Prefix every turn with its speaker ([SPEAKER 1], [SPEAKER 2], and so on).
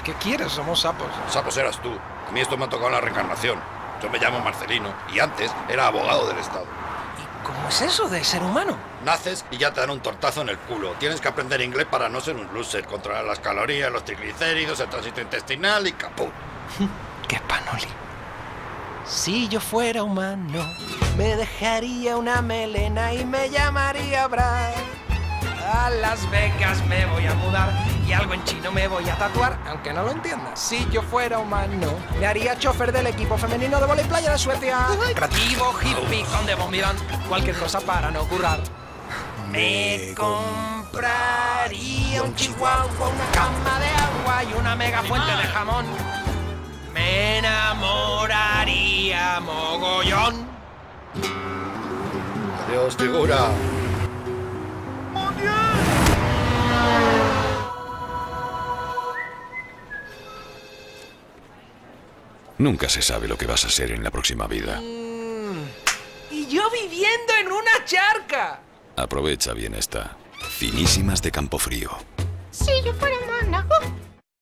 [SPEAKER 1] ¿Qué quieres? Somos sapos.
[SPEAKER 2] Sapos eras tú. A mí esto me ha tocado la reencarnación. Yo me llamo Marcelino y antes era abogado del Estado.
[SPEAKER 1] ¿Y cómo es eso de ser humano?
[SPEAKER 2] Naces y ya te dan un tortazo en el culo. Tienes que aprender inglés para no ser un loser, controlar las calorías, los triglicéridos, el tránsito intestinal y caput.
[SPEAKER 1] ¡Qué panoli! Si yo fuera humano, me dejaría una melena y me llamaría Brad. A Las Vegas me voy a mudar y algo en chino me voy a tatuar, aunque no lo entiendas. Si yo fuera humano, me haría chofer del equipo femenino de vóley playa de Suecia. Creativo, hippie, conde bombirán, cualquier cosa para no currar. Me compraría un chihuahua, una cama de agua y una mega fuente de jamón. Me enamoraría mogollón.
[SPEAKER 2] Adiós, figura.
[SPEAKER 3] Nunca se sabe lo que vas a ser en la próxima vida.
[SPEAKER 1] Y yo viviendo en una charca.
[SPEAKER 3] Aprovecha bien esta. Finísimas de Campofrío.
[SPEAKER 4] Si yo fuera humana.